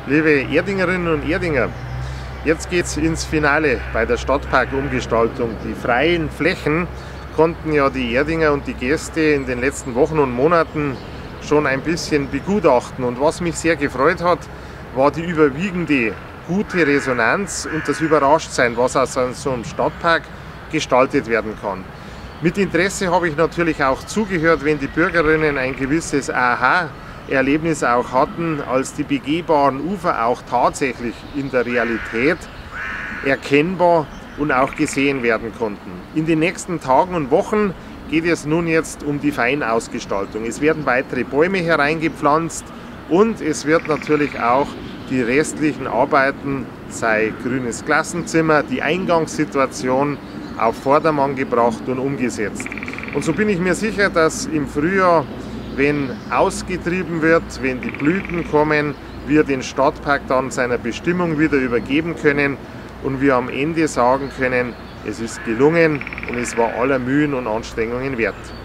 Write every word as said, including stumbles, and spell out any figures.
Liebe Erdingerinnen und Erdinger, jetzt geht es ins Finale bei der Stadtparkumgestaltung. Die freien Flächen konnten ja die Erdinger und die Gäste in den letzten Wochen und Monaten schon ein bisschen begutachten. Und was mich sehr gefreut hat, war die überwiegende gute Resonanz und das Überraschtsein, was aus so einem Stadtpark gestaltet werden kann. Mit Interesse habe ich natürlich auch zugehört, wenn die Bürgerinnen ein gewisses Aha-Erlebnis auch hatten, als die begehbaren Ufer auch tatsächlich in der Realität erkennbar und auch gesehen werden konnten. In den nächsten Tagen und Wochen geht es nun jetzt um die Feinausgestaltung. Es werden weitere Bäume hereingepflanzt und es wird natürlich auch die restlichen Arbeiten, sei grünes Klassenzimmer, die Eingangssituation auf Vordermann gebracht und umgesetzt. Und so bin ich mir sicher, dass im Frühjahr, wenn ausgetrieben wird, wenn die Blüten kommen, wir den Stadtpark dann seiner Bestimmung wieder übergeben können und wir am Ende sagen können, es ist gelungen und es war aller Mühen und Anstrengungen wert.